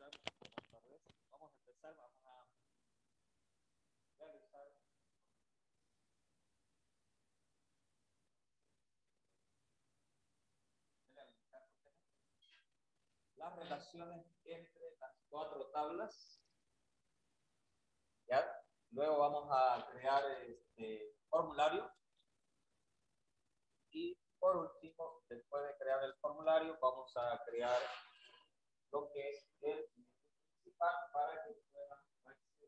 Buenas tardes. Vamos a empezar, vamos a realizar las relaciones entre las cuatro tablas. ¿Ya? Luego vamos a crear este formulario. Y por último, después de crear el formulario, vamos a crear lo que es el principal para que puedan acceder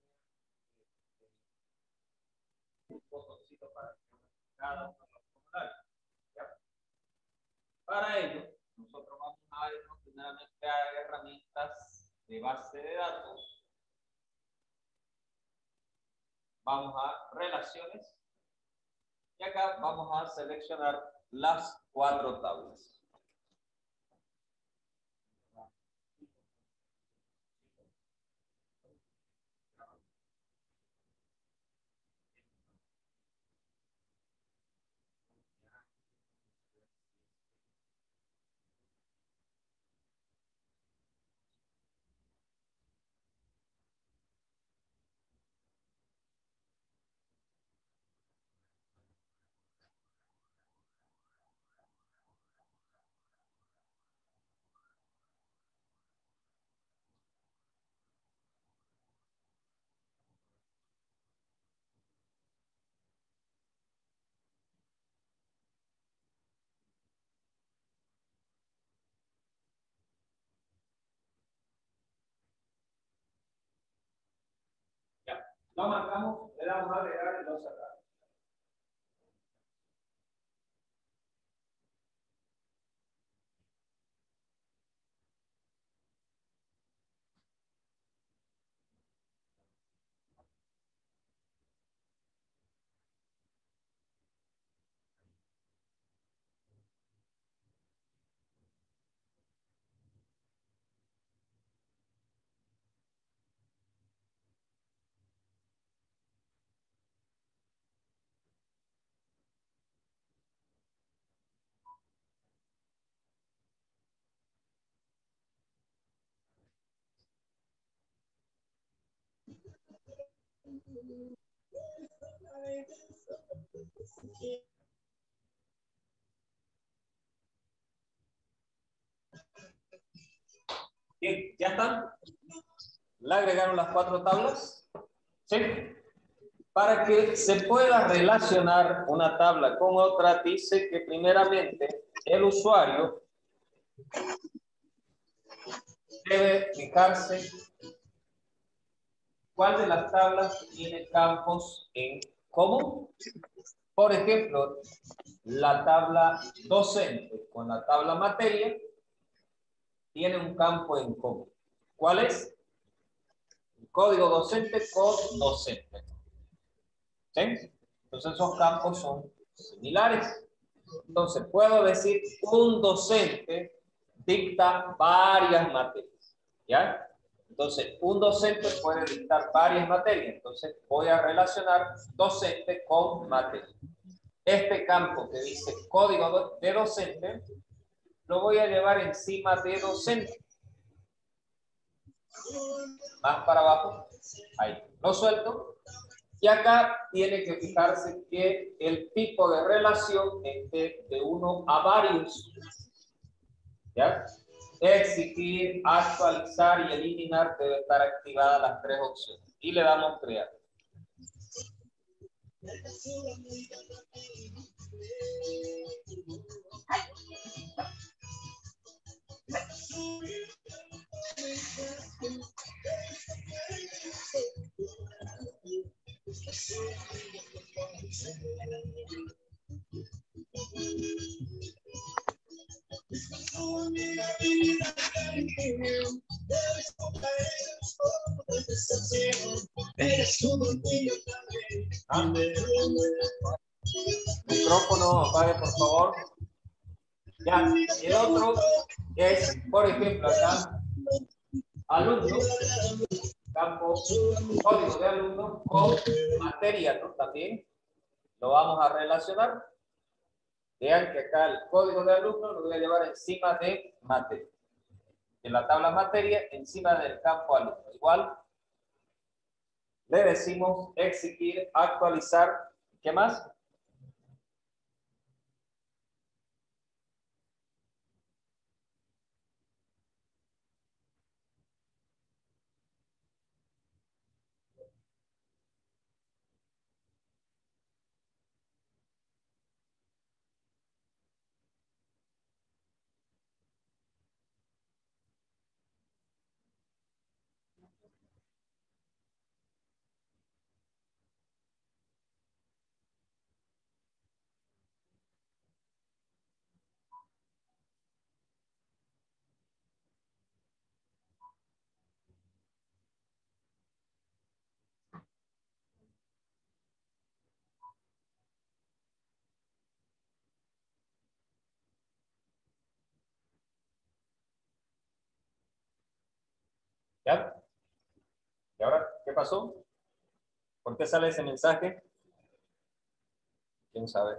un botoncito para cada uno de los formularios. ¿Ya? Para ello, nosotros vamos a irnos primeramente a herramientas de base de datos. Vamos a relaciones. Y acá vamos a seleccionar las cuatro tablas. Ya, lo marcamos, le damos a agregar y lo cerramos. Bien, ¿ya están? ¿Le agregaron las cuatro tablas? ¿Sí? Para que se pueda relacionar una tabla con otra, dice que primeramente el usuario debe fijarse cuál de las tablas tiene campos en común. Por ejemplo, la tabla docente con la tabla materia tiene un campo en común. ¿Cuál es? El código docente con docente. ¿Sí? Entonces esos campos son similares. Entonces puedo decir un docente dicta varias materias. ¿Ya? Entonces un docente puede dictar varias materias. Entonces voy a relacionar docente con materia. Este campo que dice código de docente lo voy a llevar encima de docente. Más para abajo. Ahí. Lo suelto. Y acá tiene que fijarse que el tipo de relación esté de uno a varios. ¿Ya? Exigir, actualizar y eliminar debe estar activadas las tres opciones. Y le damos crear. Micrófono, apague por favor. Ya, el otro es, por ejemplo, acá, alumno, campo, código de alumno con materia, ¿no? También lo vamos a relacionar. Vean que acá el código de alumno lo voy a llevar encima de materia. En la tabla materia encima del campo alumno. Igual le decimos exigir, actualizar. ¿Qué más? ¿Ya? ¿Y ahora qué pasó? ¿Por qué sale ese mensaje? ¿Quién sabe?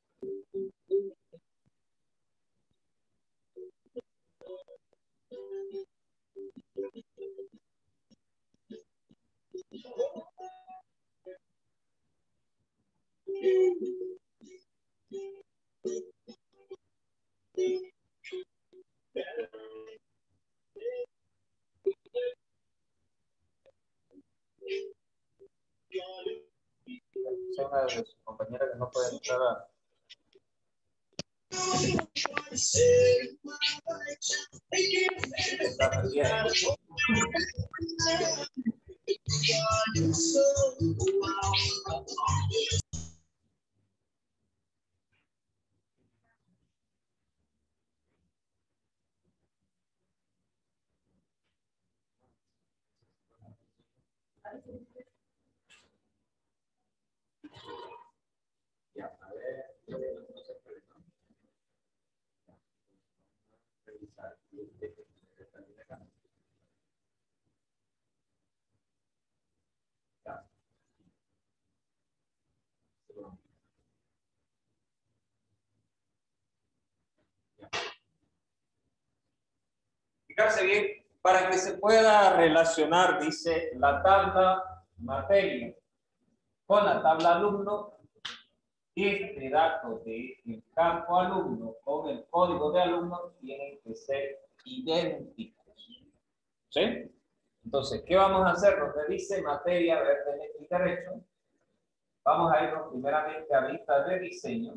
Soy una de sus compañeras que no puede entrar a... Está bien. Ya, a ver. Revisar. Ya. Fijarse bien, para que se pueda relacionar, dice, la tabla materia con la tabla alumno, este dato del campo alumno con el código de alumno tienen que ser idénticos. ¿Sí? Entonces, ¿qué vamos a hacer? Donde dice materia verde y derecho, vamos a irnos primeramente a vista de diseño.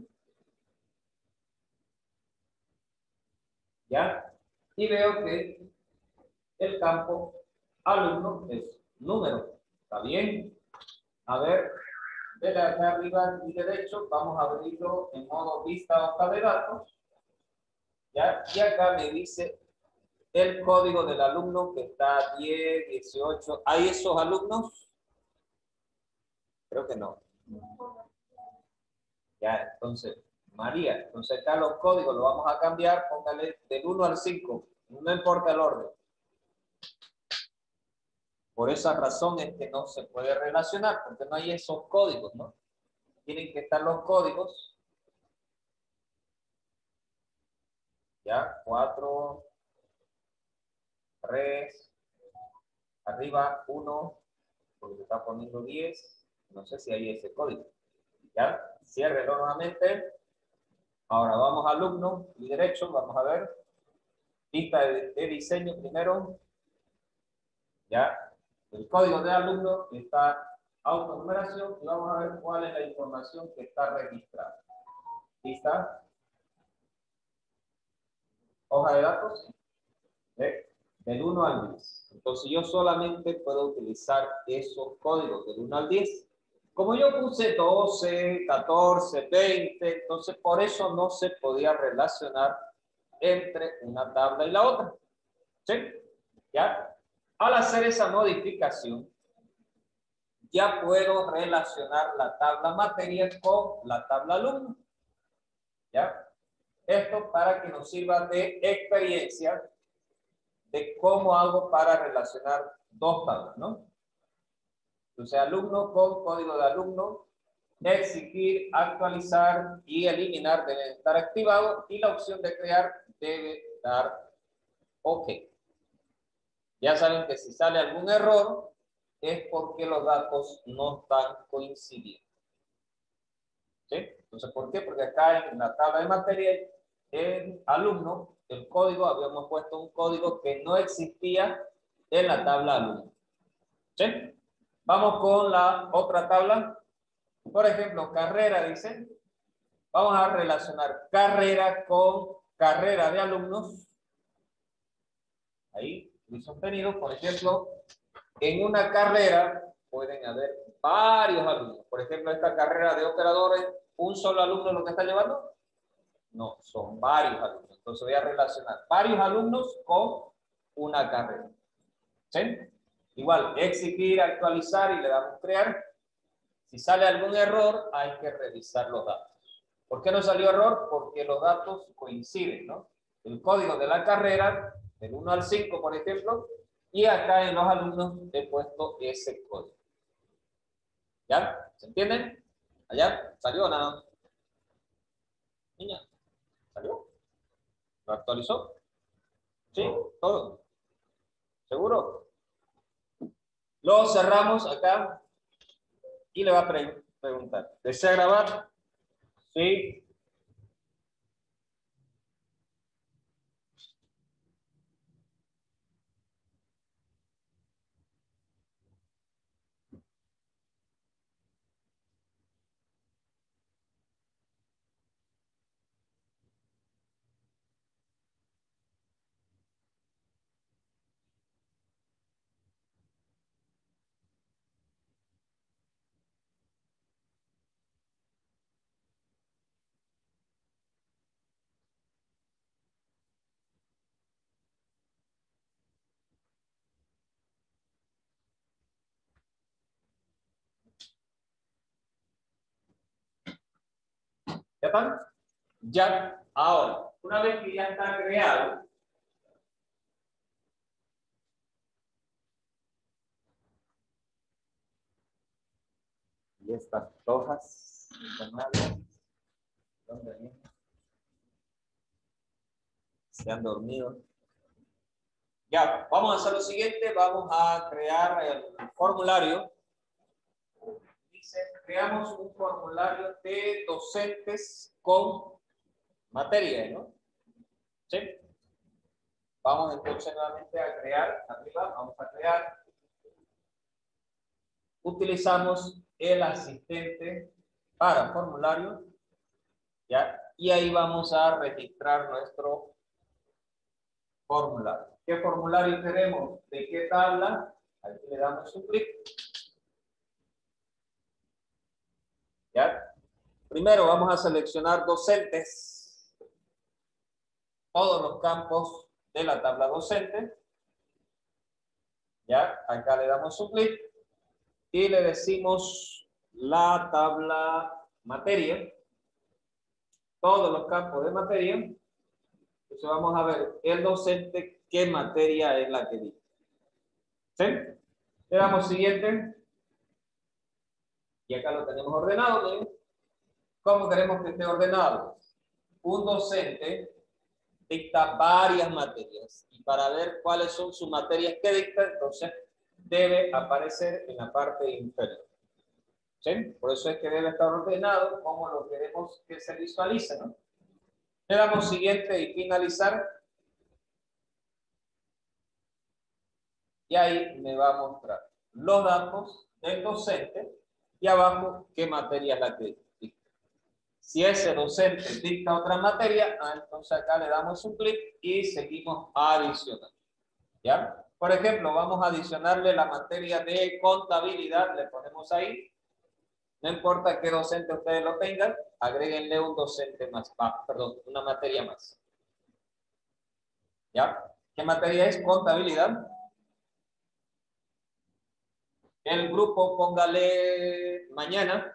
¿Ya? Y veo que el campo alumno es número. ¿Está bien? A ver, de la de arriba y derecho, vamos a abrirlo en modo vista hoja de datos. ¿Ya? Y acá me dice el código del alumno que está 10, 18. ¿Hay esos alumnos? Creo que no. Ya, entonces, María, entonces acá los códigos los vamos a cambiar, póngale del 1 al 5, no importa el orden. Por esa razón es que no se puede relacionar, porque no hay esos códigos, ¿no? Tienen que estar los códigos. Ya, 4, 3, arriba 1, porque se está poniendo 10. No sé si hay ese código. Ya, ciérrelo nuevamente. Ahora vamos a alumno y derecho, vamos a ver. Vista de diseño primero. Ya, el código de alumno está autonumeración y vamos a ver cuál es la información que está registrada. ¿Lista? Hoja de datos. ¿Ve? Del 1 al 10. Entonces yo solamente puedo utilizar esos códigos del 1 al 10. Como yo puse 12, 14, 20, entonces por eso no se podía relacionar entre una tabla y la otra. ¿Sí? ¿Ya? Al hacer esa modificación, ya puedo relacionar la tabla materia con la tabla alumno. ¿Ya? Esto para que nos sirva de experiencia de cómo hago para relacionar dos tablas, ¿no? Entonces, alumno con código de alumno, exigir, actualizar y eliminar deben estar activados y la opción de crear debe dar OK. Ya saben que si sale algún error es porque los datos no están coincidiendo. ¿Sí? Entonces, ¿por qué? Porque acá en la tabla de materia, el alumno, el código, habíamos puesto un código que no existía en la tabla alumno. ¿Sí? Vamos con la otra tabla. Por ejemplo, carrera, dice. Vamos a relacionar carrera con carrera de alumnos. Ahí, muy sostenido. Por ejemplo, en una carrera pueden haber varios alumnos. Por ejemplo, esta carrera de operadores, ¿un solo alumno lo que está llevando? No, son varios alumnos. Entonces voy a relacionar varios alumnos con una carrera. ¿Sí? Igual, exigir, actualizar y le damos crear. Si sale algún error, hay que revisar los datos. ¿Por qué no salió error? Porque los datos coinciden, ¿no? El código de la carrera, del 1 al 5, por ejemplo, y acá en los alumnos he puesto ese código. ¿Ya? ¿Se entienden? ¿Allá? ¿Salió o nada? Niña, ¿salió? ¿Lo actualizó? ¿Sí? ¿Todo? ¿Seguro? Lo cerramos acá y le va a preguntar. ¿Desea grabar? Sí. ¿Ya están? Ya. Ahora, una vez que ya está creado, y estas hojas, ¿dónde se han dormido? Ya, vamos a hacer lo siguiente, vamos a crear el formulario. Dice, creamos un formulario de docentes con materia, ¿no? ¿Sí? Vamos entonces nuevamente a crear, arriba, vamos a crear. Utilizamos el asistente para formulario, ¿ya? Y ahí vamos a registrar nuestro formulario. ¿Qué formulario queremos? ¿De qué tabla? Aquí le damos un clic. ¿Ya? Primero vamos a seleccionar docentes, todos los campos de la tabla docente. ¿Ya? Acá le damos un clic y le decimos la tabla materia, todos los campos de materia. Entonces vamos a ver el docente qué materia es la que dice. ¿Sí? Le damos siguiente y acá lo tenemos ordenado. ¿Sí? ¿Cómo queremos que esté ordenado? Un docente dicta varias materias y para ver cuáles son sus materias que dicta, entonces debe aparecer en la parte inferior. ¿Sí? Por eso es que debe estar ordenado como lo queremos que se visualice, ¿no? Le damos siguiente y finalizar. Y ahí me va a mostrar los datos del docente y abajo qué materia es la que dicta. Si ese docente dicta otra materia, entonces acá le damos un clic y seguimos adicionando. ¿Ya? Por ejemplo, vamos a adicionarle la materia de contabilidad, le ponemos ahí. No importa qué docente ustedes lo tengan, agréguenle un docente más, perdón, una materia más. ¿Ya? ¿Qué materia es? Contabilidad. El grupo, póngale mañana.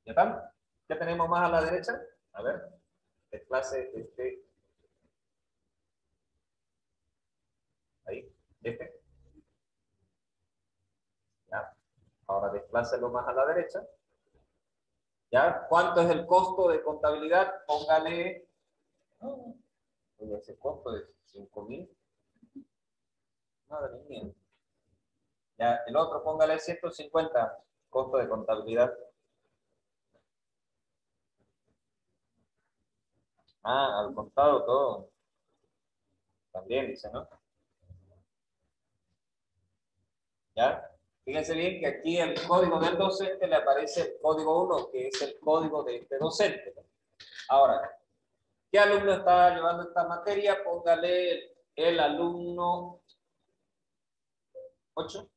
¿Ya está? ¿Qué tenemos más a la derecha? A ver, desplace ahí, ya. Ahora desplácelo más a la derecha. ¿Ya? ¿Cuánto es el costo de contabilidad? Póngale, ese costo de 5,000. Madre mía. Ya, el otro póngale 150, costo de contabilidad. Ah, al contado todo. También dice, ¿no? ¿Ya? Fíjense bien que aquí el código del docente le aparece el código 1, que es el código de este docente. Ahora, ¿qué alumno está llevando esta materia? Póngale el alumno 8.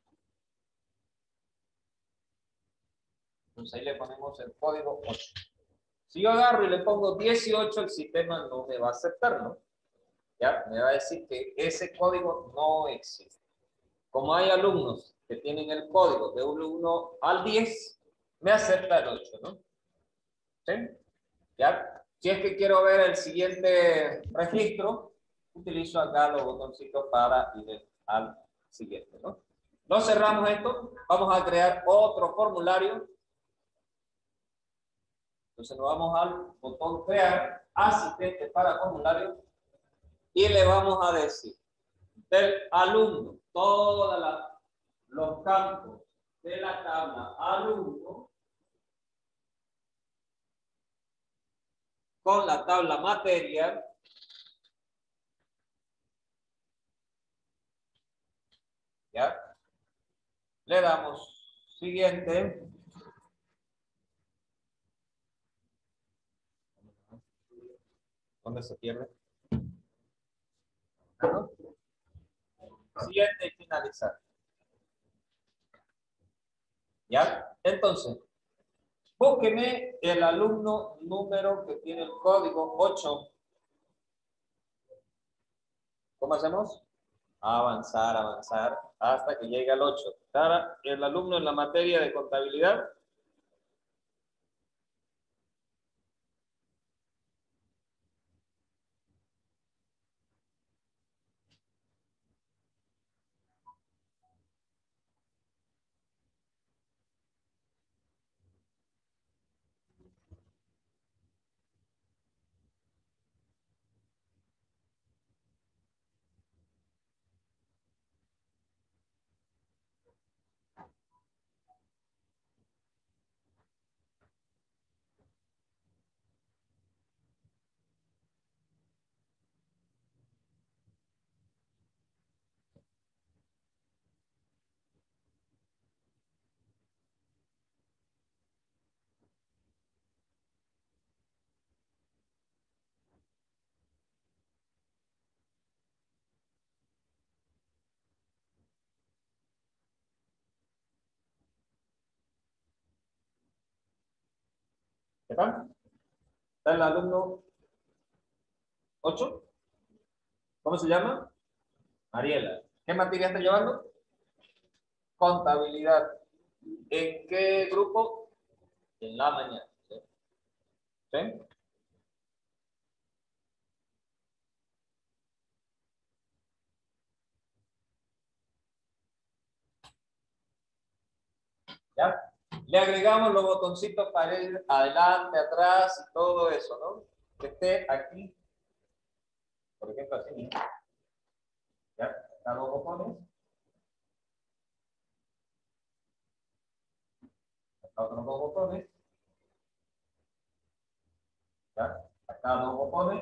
Entonces ahí le ponemos el código 8. Si yo agarro y le pongo 18, el sistema no me va a aceptar, ¿no? Ya, me va a decir que ese código no existe. Como hay alumnos que tienen el código de 1 al 10, me acepta el 8, ¿no? ¿Sí? ¿Ya? Si es que quiero ver el siguiente registro, utilizo acá los botoncitos para ir al siguiente, ¿no? No cerramos esto, vamos a crear otro formulario. Entonces nos vamos al botón crear, asistente para formulario, y le vamos a decir del alumno, todos los campos de la tabla alumno con la tabla materia, ¿ya? Le damos siguiente. ¿Dónde se pierde? ¿No? Siguiente y finalizar. ¿Ya? Entonces, búsqueme el alumno número que tiene el código 8. ¿Cómo hacemos? Avanzar, avanzar, hasta que llegue al 8. Para el alumno en la materia de contabilidad. ¿Está? ¿Está el alumno 8? ¿Cómo se llama? Mariela. ¿Qué materia está llevando? Contabilidad. ¿En qué grupo? En la mañana. ¿Sí? ¿Sí? ¿Ya? Le agregamos los botoncitos para ir adelante, atrás y todo eso, ¿no? Que esté aquí, por ejemplo, así mismo. ¿Ya? Acá los botones. Acá otros dos botones. ¿Ya? Acá dos botones.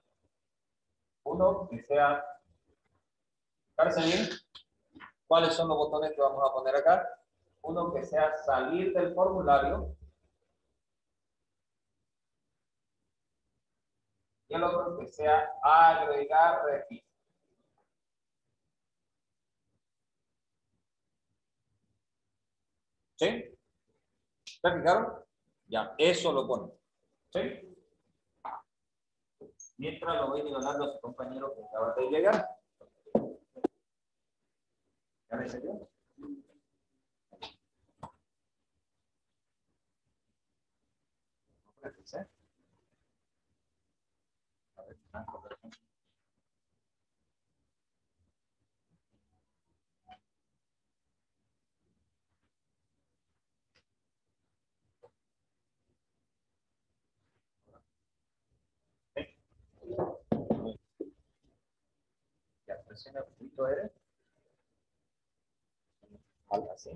Uno que sea, parece bien. ¿Cuáles son los botones que vamos a poner acá? Uno que sea salir del formulario y el otro que sea agregar registro. ¿Sí? ¿Se fijaron? Ya, eso lo ponen. ¿Sí? Mientras lo voy nivelando a su compañero que acaba de llegar. ¿Ya me salió? dice. A ver, ya presiona un poquito R. Algo así.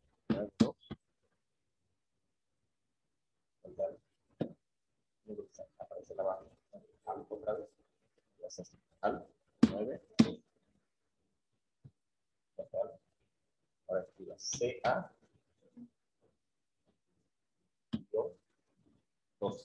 Aparece la barra. Algo otra vez. Al 9. Ahora escriba CA 12.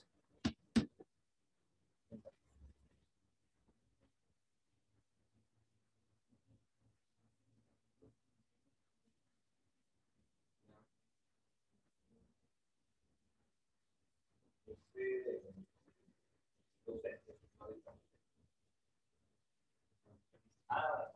Ah,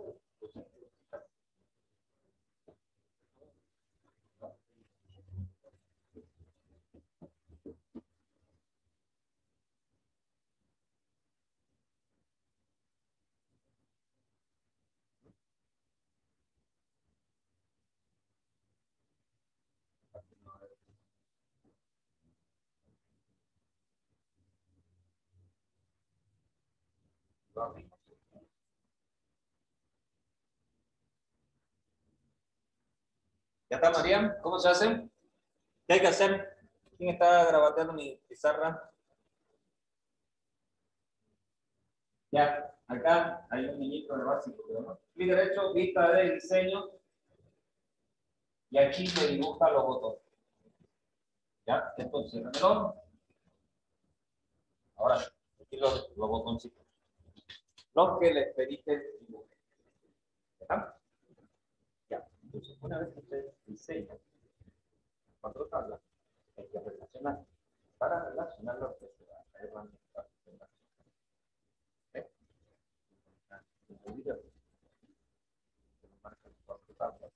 ¿ya está, María? ¿Cómo se hace? ¿Qué hay que hacer? ¿Quién está grabando mi pizarra? Ya, acá hay un niñito de básico, ¿no? Clic derecho, vista de diseño, y aquí me dibuja los botones. ¿Ya? Entonces, reloj. Ahora, aquí los botoncitos. Los que les pedí que dibujen. ¿Ya? Ya. Entonces, una vez que ustedes diseñan cuatro tablas, hay que relacionar. Para relacionarlo, pues, se va a herramienta. En el video, se marcan cuatro tablas.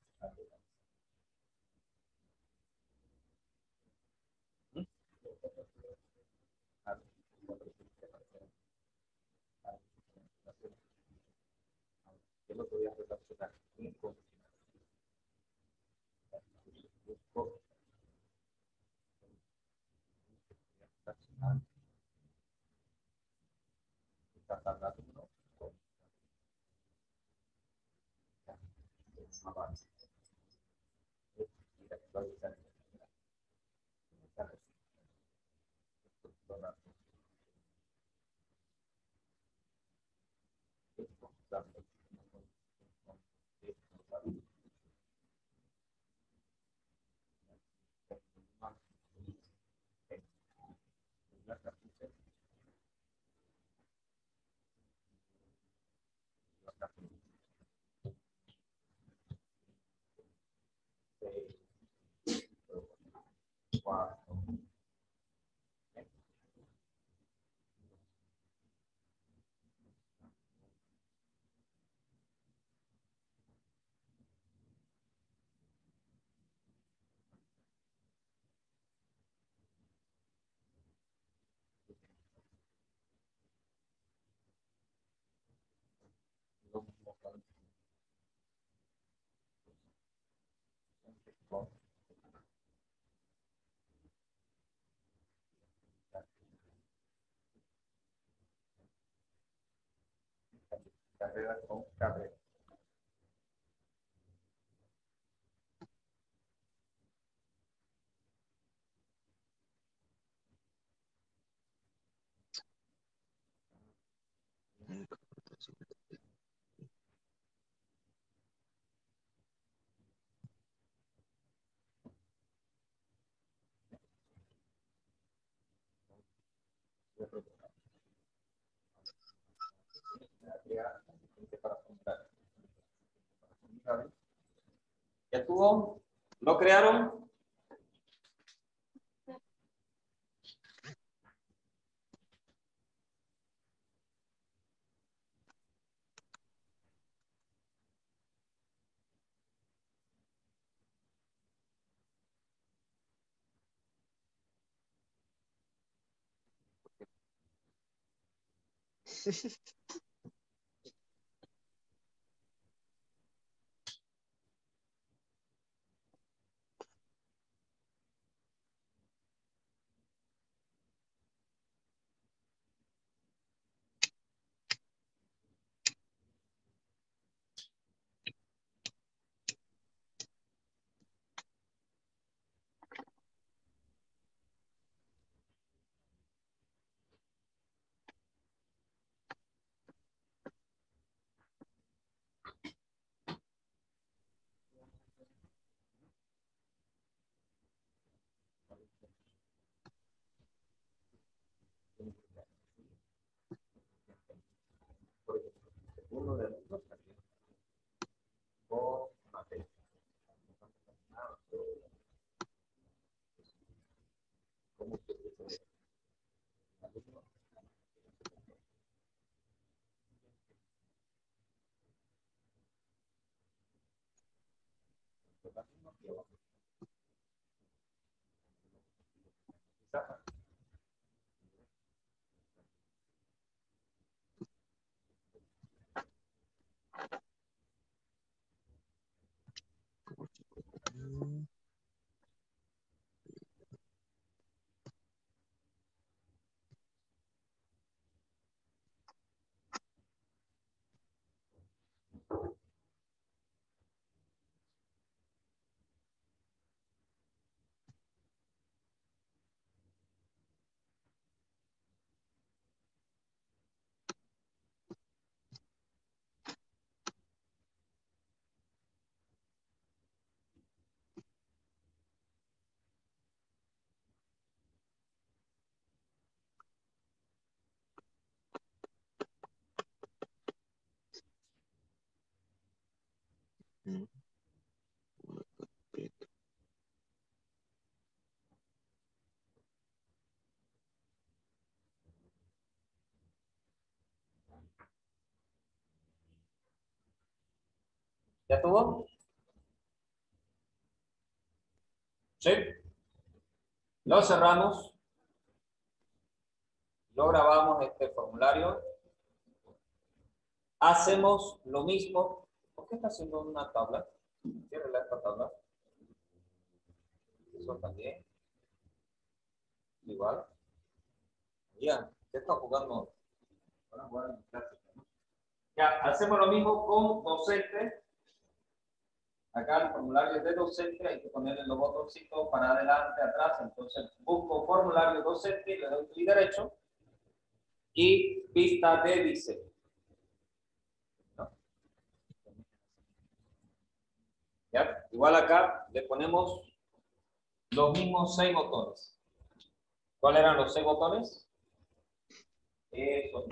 Yo lo voy a relacionar con busco relacionar esta tabla 1 con la base. Mira, lo voy a hacer. Carrera con carrera. ¿Ya estuvo? ¿Lo crearon? Uno de los dos por materia. ¿Cómo se dice? ¿Ya estuvo? Sí. Lo cerramos. Lo grabamos este formulario. Hacemos lo mismo. ¿Por qué está haciendo una tabla? Ciérrela esta tabla. Eso también. Igual. Ya, ¿qué está jugando? Van a jugar en clase. Ya, hacemos lo mismo con docente. Acá el formulario de docente hay que ponerle los botoncitos para adelante, atrás. Entonces busco formulario docente, le doy clic derecho y vista de diseño. ¿No? ¿Ya? Igual acá le ponemos los mismos 6 botones. ¿Cuáles eran los 6 botones? Eso.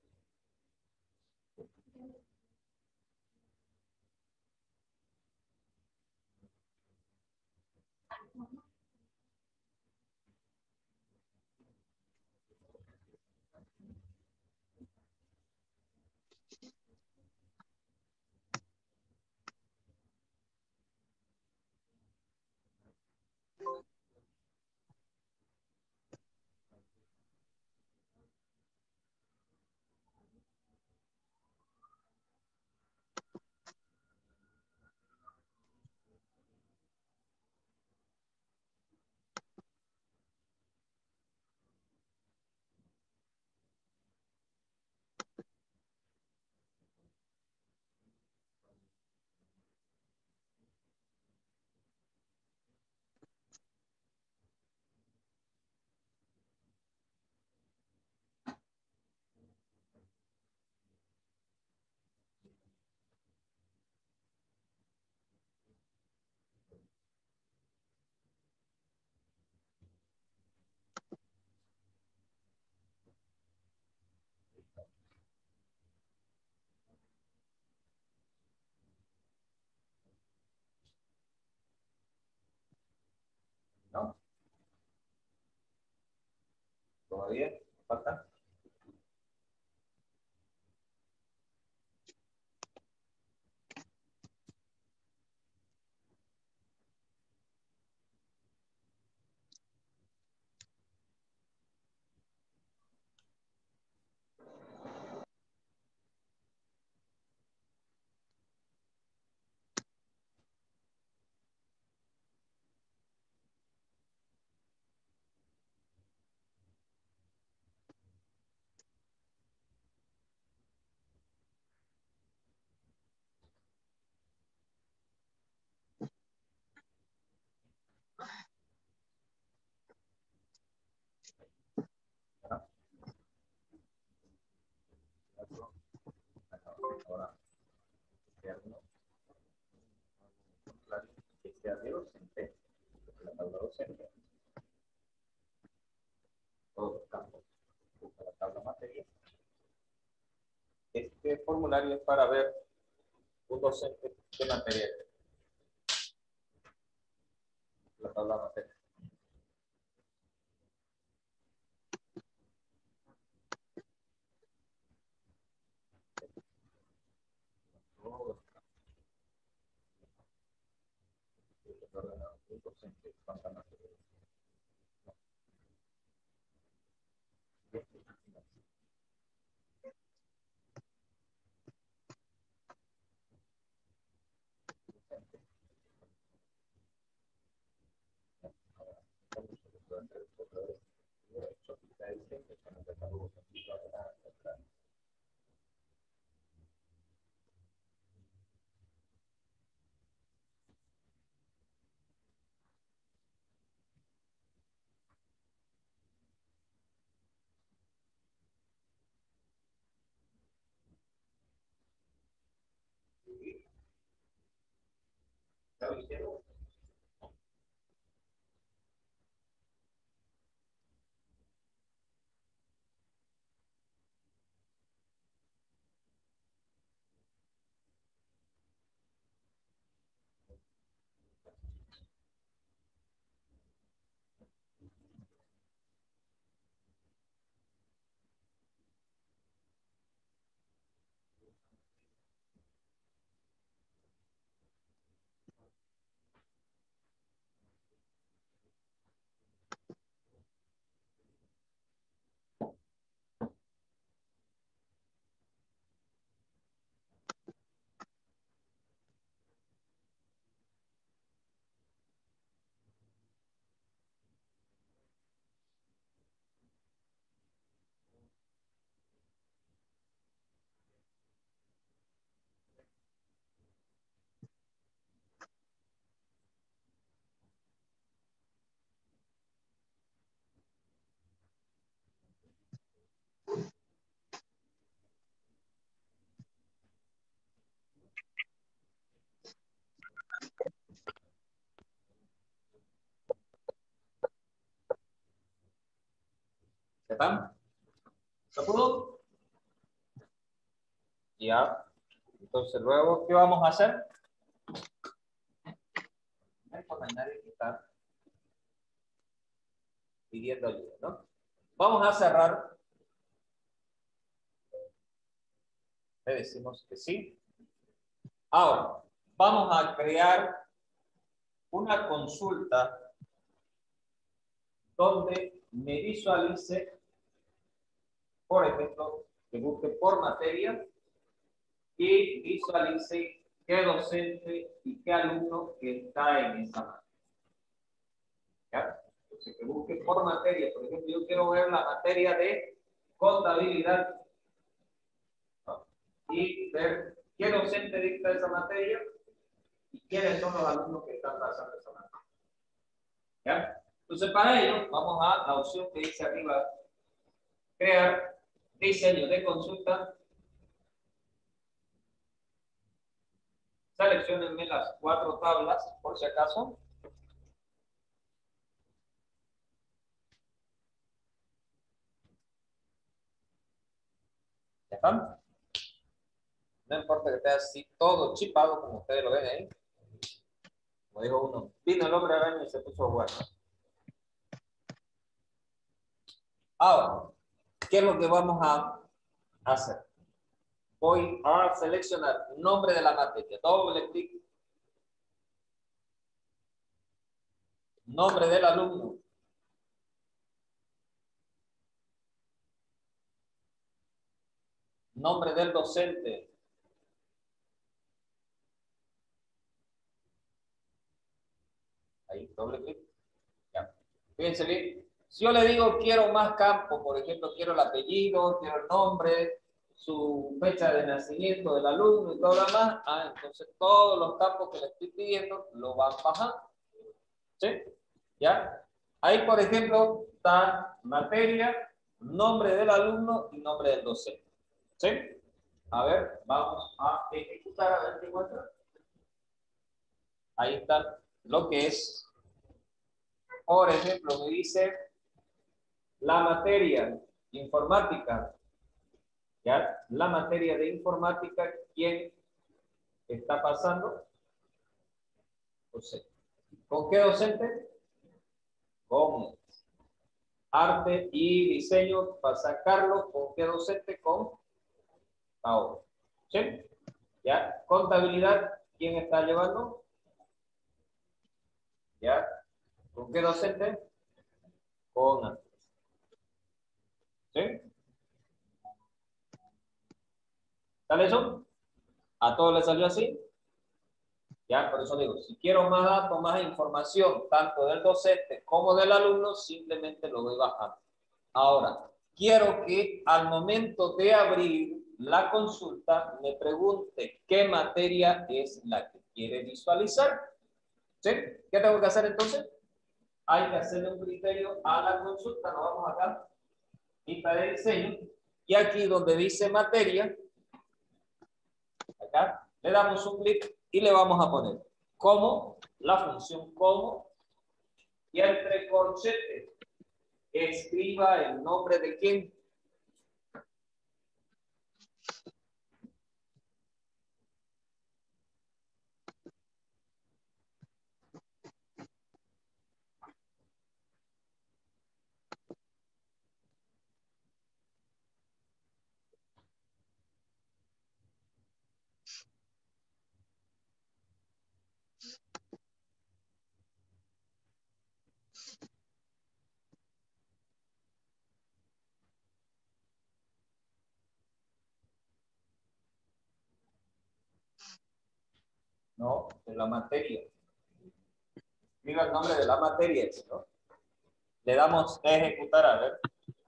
¿No? ¿Todavía? ¿Falta? formulario es para ver un docente de materia. La tabla de materia. Un docente, ¿cuánta materia? ¿Ya están? ¿Se pudo? Ya. Entonces, luego, ¿qué vamos a hacer? No hay nadie que está pidiendo ayuda, ¿no? Vamos a cerrar. Le decimos que sí. Ahora, vamos a crear una consulta donde me visualice, por ejemplo, que busque por materia y visualice qué docente y qué alumno que está en esa materia. ¿Ya? Entonces, que busque por materia. Por ejemplo, yo quiero ver la materia de contabilidad, ¿no? Y ver qué docente dicta esa materia y quiénes son los alumnos que están pasando esa materia. ¿Ya? Entonces, para ello, vamos a la opción que dice arriba, crear diseño de consulta. Seleccionenme las 4 tablas, por si acaso. ¿Ya están? No importa que esté así todo chipado, como ustedes lo ven ahí. Como dijo uno, vino el hombre araña y se puso a jugar. Ahora, ¿qué es lo que vamos a hacer? Voy a seleccionar nombre de la materia. Doble clic. Nombre del alumno. Nombre del docente. Ahí, doble clic. Ya. Fíjense bien. Si yo le digo quiero más campo, por ejemplo, quiero el apellido, quiero el nombre, su fecha de nacimiento del alumno y todo lo demás, entonces todos los campos que le estoy pidiendo lo van bajando. ¿Sí? ¿Ya? Ahí, por ejemplo, está materia, nombre del alumno y nombre del docente. ¿Sí? A ver, vamos a ejecutar a ver qué encuentra. Ahí está lo que es. Por ejemplo, me dice la materia informática. ¿Ya? La materia de informática, ¿quién está pasando? José. ¿Con qué docente? Con arte y diseño pasa Carlos. ¿Con qué docente? Con Paola. ¿Sí? ¿Ya? Contabilidad, ¿quién está llevando? ¿Ya? ¿Con qué docente? Con Andrés. ¿Sí? ¿Sale eso? ¿A todos les salió así? Ya, por eso digo, si quiero más datos, más información, tanto del docente como del alumno, simplemente lo voy bajando. Ahora, quiero que al momento de abrir la consulta me pregunte qué materia es la que quiere visualizar. ¿Sí? ¿Qué tengo que hacer entonces? Hay que hacerle un criterio a la consulta. Nos vamos acá, lista de diseño, y aquí donde dice materia, acá le damos un clic y le vamos a poner como, la función como, y entre corchetes escriba el nombre de quién. No, de la materia. Escriba el nombre de la materia, ¿no? Le damos ejecutar, a ver.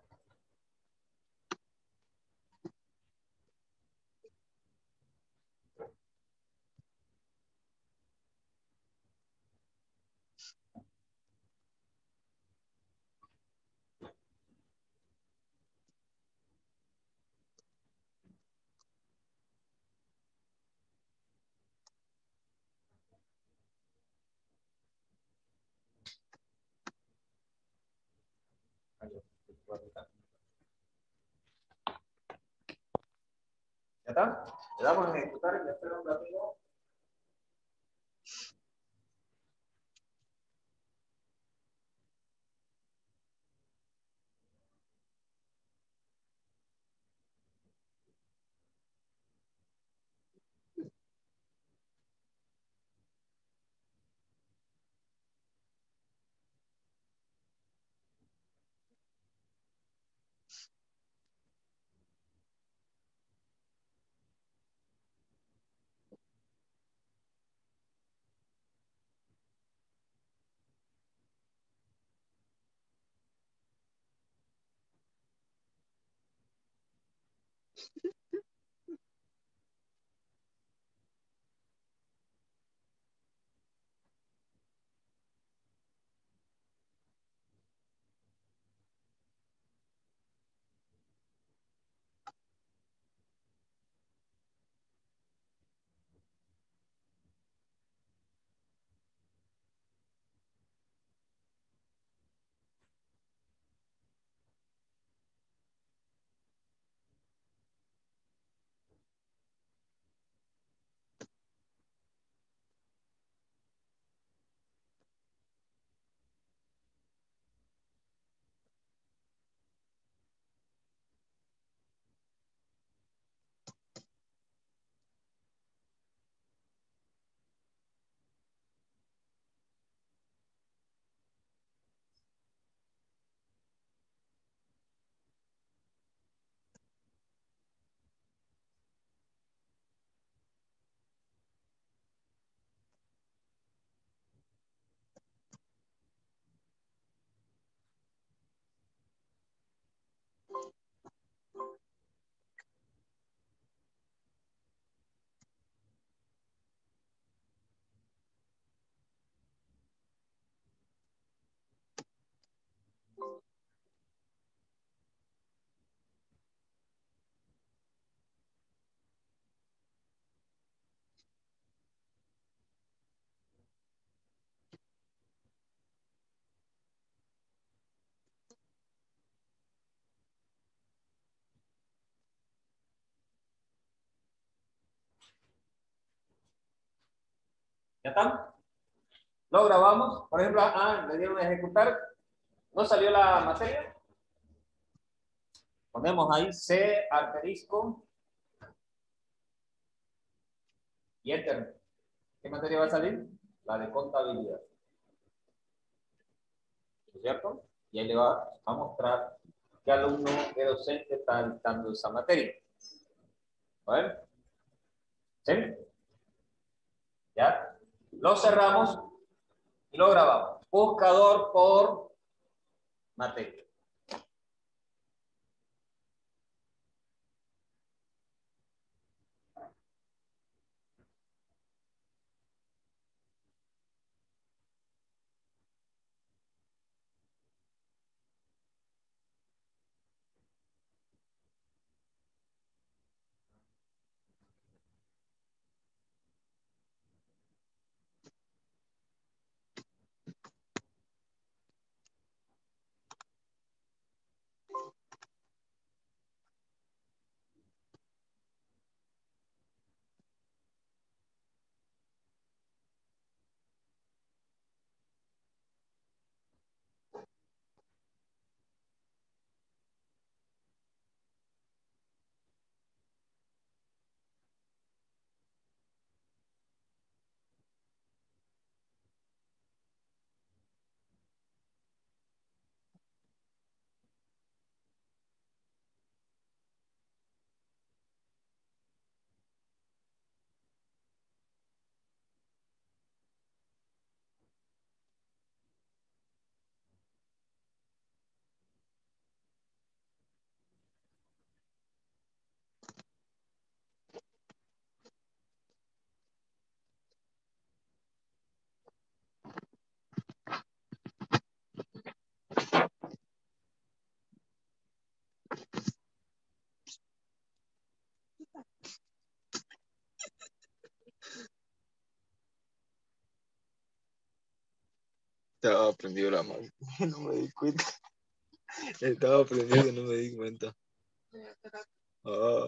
¿Ya está? Le damos a ejecutar y le espero un ratito. ¿Ya está? Lo grabamos. Por ejemplo, le dieron a ejecutar. ¿No salió la materia? Ponemos ahí C, asterisco y enter. ¿Qué materia va a salir? La de contabilidad. ¿No es cierto? Y ahí le va a mostrar qué alumno, qué docente está dictando esa materia. A ver. ¿Sí? ¿Ya? Lo cerramos y lo grabamos. Buscador por materia. Estaba prendido la mano. No me di cuenta. Estaba prendido y no me di cuenta. Ah.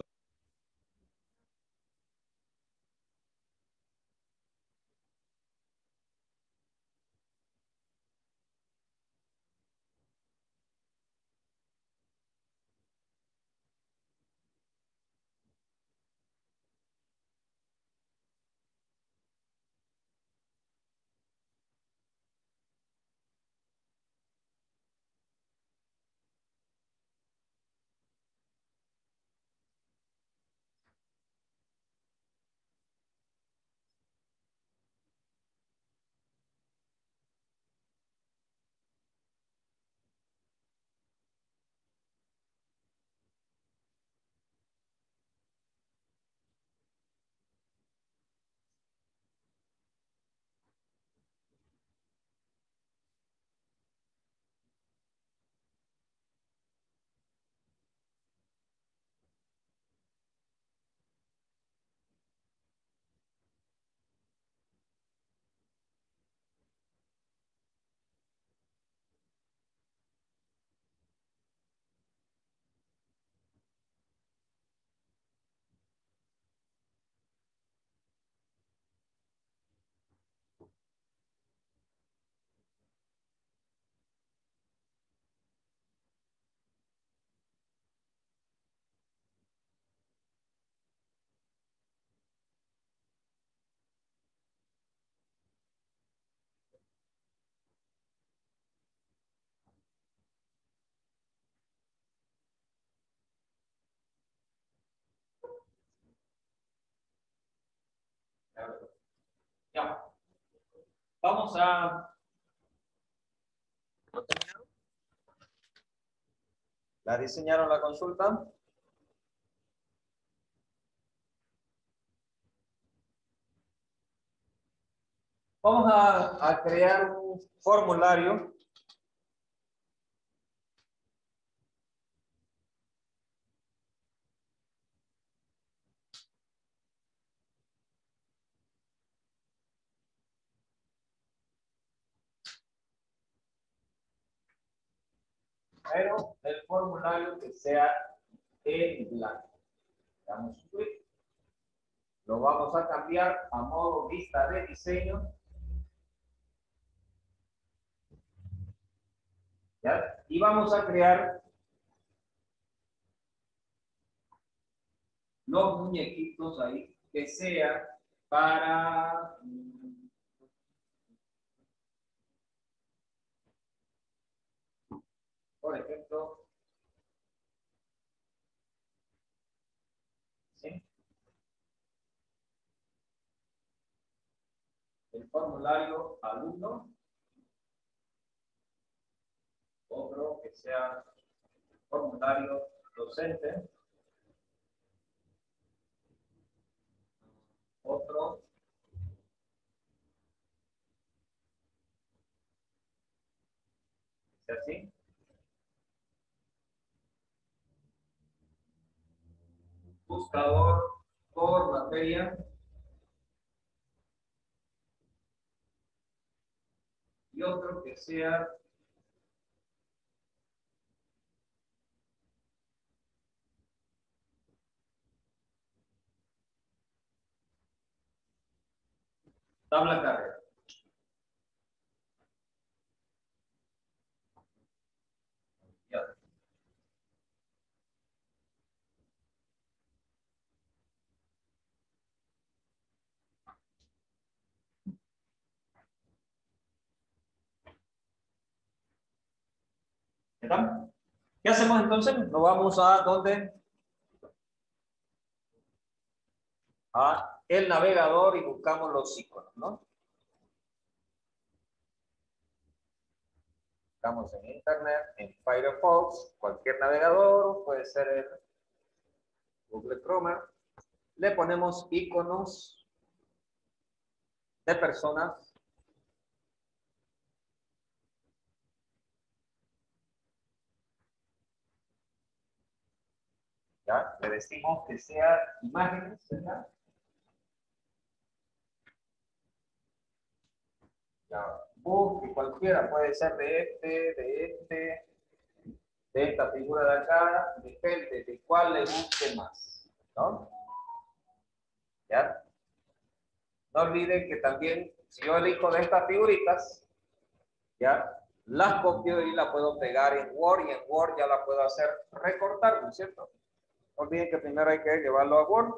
Ya. Vamos a... ¿La diseñaron la consulta? Vamos a crear un formulario. Pero el formulario que sea en blanco. Damos un clic. Lo vamos a cambiar a modo vista de diseño. ¿Ya? Y vamos a crear los muñequitos ahí que sea para, por ejemplo, ¿sí? El formulario alumno, otro que sea formulario docente, otro que sea así, buscador por materia y otro que sea tabla carrera. Ya. ¿Está? ¿Qué hacemos entonces? Nos vamos a ¿dónde? A el navegador y buscamos los iconos, ¿no? Buscamos en Internet, en Firefox, cualquier navegador, puede ser el Google Chrome. Le ponemos iconos de personas. ¿Ya? Le decimos que sea imágenes, ¿verdad? Ya. Busque cualquiera, puede ser de esta figura de acá, depende de cuál le guste más, ¿no? ¿Ya? No olviden que también, si yo elijo de estas figuritas, ¿ya? Las copio y las puedo pegar en Word y en Word ya la puedo hacer recortar, ¿no es cierto? No olviden que primero hay que llevarlo a Word.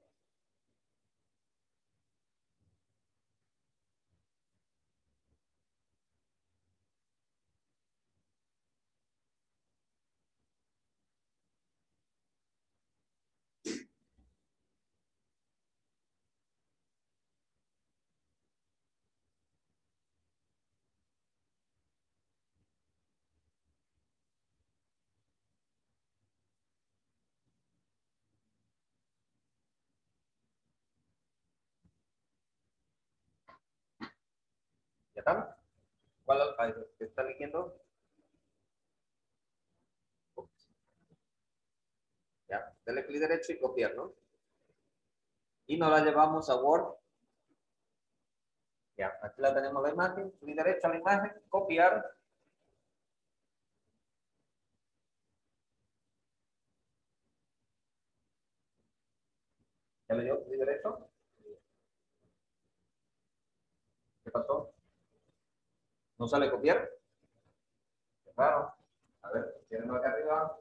¿Ya está? ¿Cuál está eligiendo? Ya, dale clic derecho y copiar, ¿no? Y nos la llevamos a Word. Ya, aquí la tenemos la imagen, clic derecho a la imagen, copiar. ¿Ya le dio clic derecho? ¿Qué pasó? ¿No sale copiar? Claro. A ver, tienen acá arriba.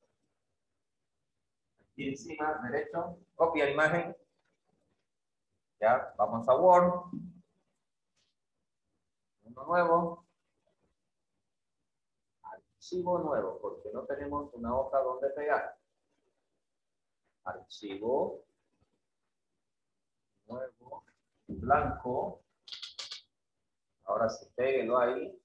Y encima, derecho, copia imagen. Ya, vamos a Word. Uno nuevo. Archivo nuevo, porque no tenemos una hoja donde pegar. Archivo nuevo, blanco. Ahora sí, péguelo ahí.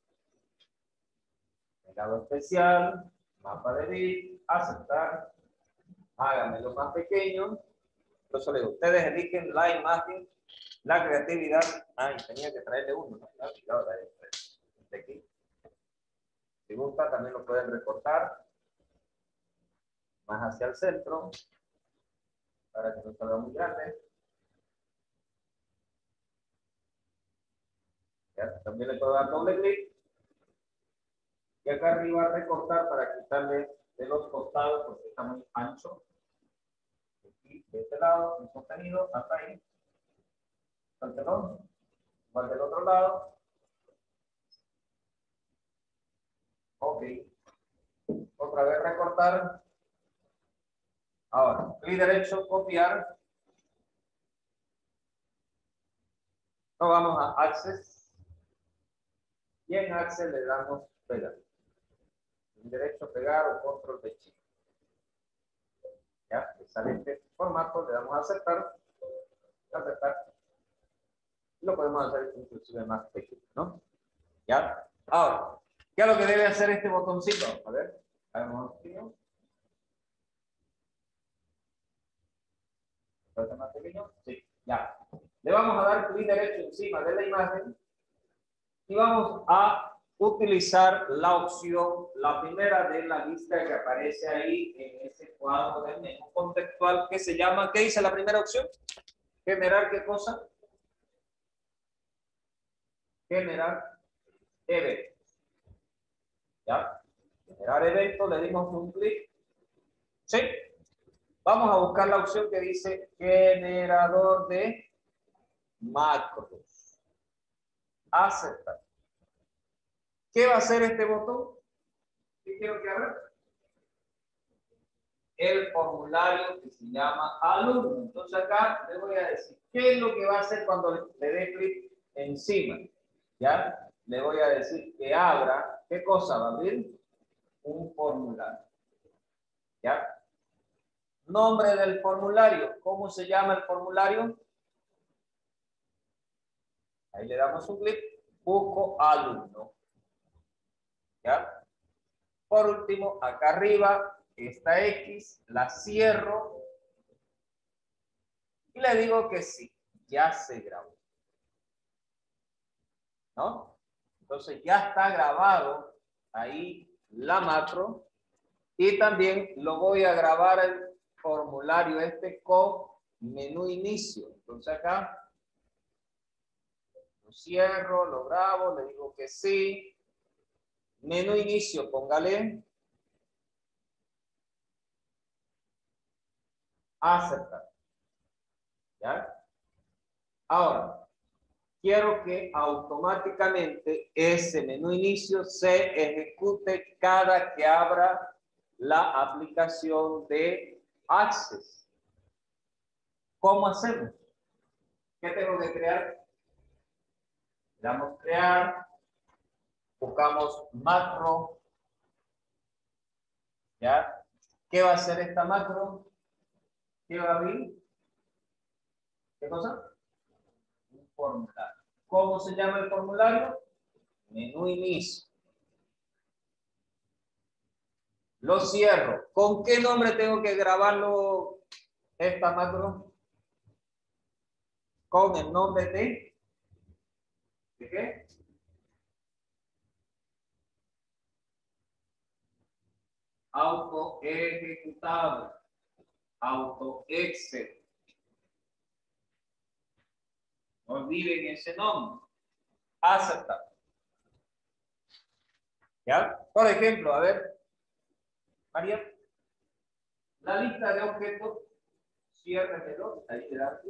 Pegado especial, mapa de bit, aceptar. Háganmelo más pequeño. Entonces, les digo, ustedes eligen la imagen, la creatividad. Ay, tenía que traerle uno, ¿no? De aquí. Si gusta, también lo pueden recortar más hacia el centro para que no salga muy grande. ¿Ya? También le puedo dar doble clic y acá arriba recortar para quitarle de los costados porque está muy ancho. y de este lado el contenido hasta ahí. Perdón. Igual del otro lado. Ok. Otra vez recortar. Ahora, clic derecho, copiar. Nos vamos a Access. Y en Access le damos pegar. Clic derecho, pegar o control de Shift. Ya, sale este formato, le damos a aceptar. Aceptar. Lo podemos hacer inclusive más pequeño, ¿no? Ya. Ahora, ¿qué es lo que debe hacer este botoncito? A ver, hagamos un ¿puede más pequeño? Sí, ya. Le vamos a dar clic derecho encima de la imagen y vamos a utilizar la opción, la primera de la lista que aparece ahí en ese cuadro del menú contextual que se llama, ¿qué dice la primera opción? Generar, ¿qué cosa? Generar evento. ¿Ya? Generar evento, le dimos un clic. ¿Sí? Vamos a buscar la opción que dice generador de macros. Aceptar. ¿Qué va a hacer este botón? ¿Qué quiero que haga? El formulario que se llama alumno. Entonces acá le voy a decir qué es lo que va a hacer cuando le dé clic encima. ¿Ya? Le voy a decir que abra. ¿Qué cosa va a abrir? Un formulario. ¿Ya? Nombre del formulario. ¿Cómo se llama el formulario? Ahí le damos un clic. Busco alumno. ¿Ya? Por último, acá arriba, esta X, la cierro y le digo que sí, ya se grabó. ¿No? Entonces ya está grabado ahí la macro y también lo voy a grabar el formulario este con menú inicio. Entonces acá lo cierro, lo grabo, le digo que sí. Menú inicio, póngale aceptar. ¿Ya? Ahora, quiero que automáticamente ese menú inicio se ejecute cada que abra la aplicación de Access. ¿Cómo hacemos? ¿Qué tengo que crear? Le damos crear, buscamos macro, ¿ya? ¿Qué va a hacer esta macro? ¿Qué va a abrir? ¿Qué cosa? Un formulario. ¿Cómo se llama el formulario? Menú inicio. Lo cierro. ¿Con qué nombre tengo que grabarlo esta macro? Con el nombre ¿de qué? Auto ejecutable. Auto Excel. No olviden ese nombre. Aceptar. ¿Ya? Por ejemplo, a ver, María, la lista de objetos, ciérremelo, ahí te da.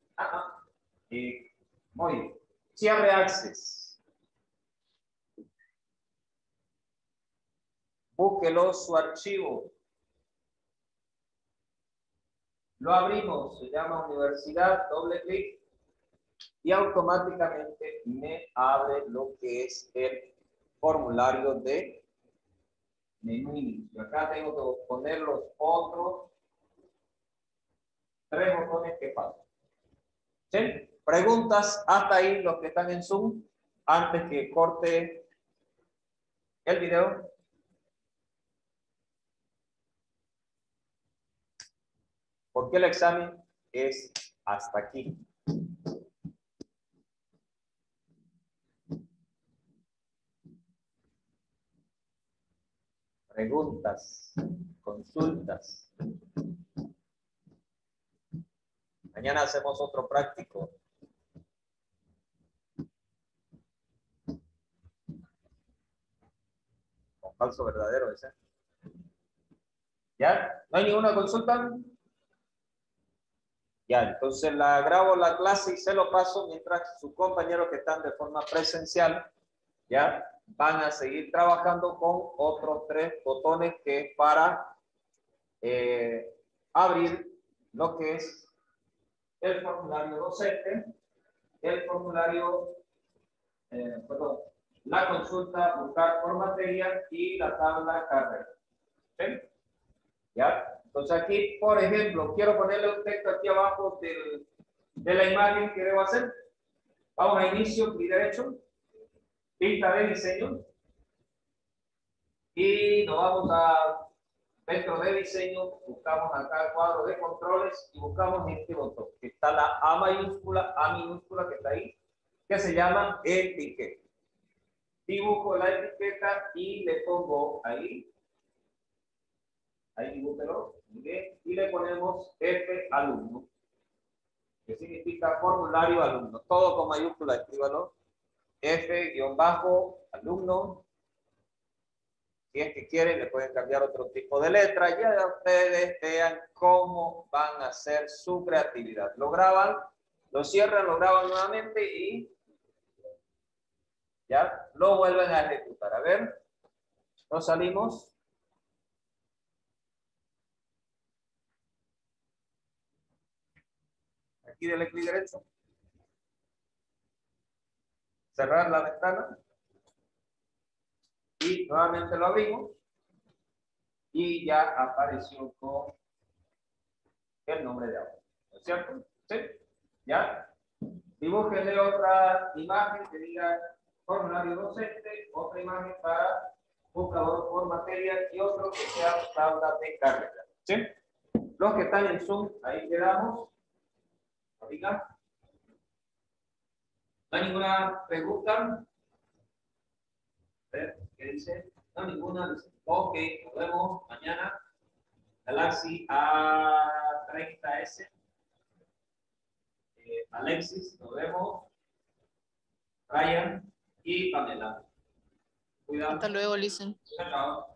Muy bien. Cierre Access. Búsquelo su archivo. Lo abrimos, se llama universidad, doble clic y automáticamente me abre lo que es el formulario de menú inicio. Acá tengo que poner los otros 3 botones que faltan. ¿Sí? Preguntas hasta ahí los que están en Zoom antes que corte el video. Porque el examen es hasta aquí. Preguntas, consultas. Mañana hacemos otro práctico. Con falso verdadero ese. ¿Ya? ¿No hay ninguna consulta? Ya, entonces la grabo la clase y se lo paso mientras sus compañeros que están de forma presencial, ya, van a seguir trabajando con otros 3 botones que es para abrir lo que es el formulario docente, el formulario, perdón, la consulta, buscar por materia y la tabla carrera. ¿Sí? ¿Ya? Entonces aquí, por ejemplo, quiero ponerle un texto aquí abajo de la imagen que debo hacer. Vamos a inicio, clic derecho, pista de diseño y nos vamos a dentro de diseño, buscamos acá el cuadro de controles y buscamos este botón, que está la A minúscula que está ahí, que se llama etiqueta. Dibujo la etiqueta y le pongo ahí dibújelo, y le ponemos F alumno, que significa formulario alumno, todo con mayúscula, escríbalo, F-alumno, si es que quieren le pueden cambiar otro tipo de letra, ya ustedes vean cómo van a hacer su creatividad, lo graban, lo cierran, lo graban nuevamente y ya lo vuelven a ejecutar. A ver, nos salimos. Aquí dele clic derecho. Cerrar la ventana. Y nuevamente lo abrimos. Y ya apareció con el nombre de aula. ¿No es cierto? ¿Sí? ¿Ya? Dibújenle otra imagen que diga formulario docente, otra imagen para buscador por materia y otro que sea tabla de carrera. ¿Sí? Los que están en Zoom, ahí quedamos. Diga. ¿No hay ninguna pregunta? A ver, ¿qué dice? No, ninguna. Ok, nos vemos mañana. Galaxy A30S. Alexis, nos vemos. Ryan y Pamela. Cuidado. Hasta luego, Listen. Chao.